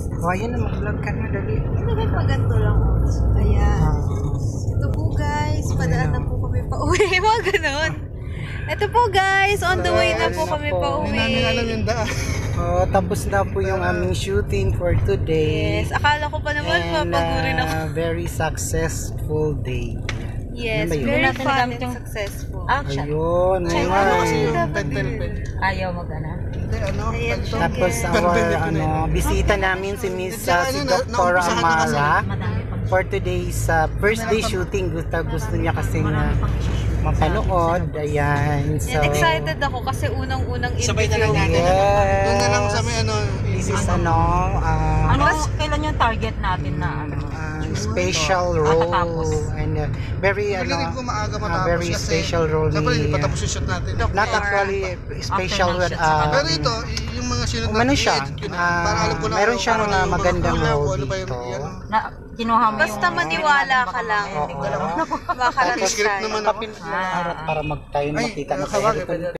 O, ayan na, mag-vlog ka na, dali. Hindi ba paganto lang o? Ayan. Ito po guys, padaan na po kami pa uwi. Mga ganon. Ito po guys, on the way na po kami pa uwi. Hindi namin alam yung daan. Tapos na po yung aming shooting for today. Yes, akala ko pa naman mapagurin ako. Very successful day. Yes, Ano ba yun? very Natin fun nagamit and yung successful. Action. Ayun, Ano kasi ayun. yung pen. Ayaw mag-ana. Hindi, ano? Ayan, Tapos our bisita namin si Miss si Dr. Amara for today's first day shooting. Gusto niya kasi mapanood. Ayan. So, And excited ako kasi unang-unang Sabay na lang interview. natin. Doon na lang sa may ano. This is Kailan yung target natin na special role and very Pagaling ko maaga matapos very kasi special role dapat hindi ni patapos yung shot natin. not actually special Pero ito, yung mga sinunod ano siya para alam ko na meron siyang ano yung mga magandang kulang, role ano ba yung dito. yan. Na kinuha mo Basta maniwala ka lang. Oo. Baka lang Script naman ako. para mag tayo makita na Ay, tayo.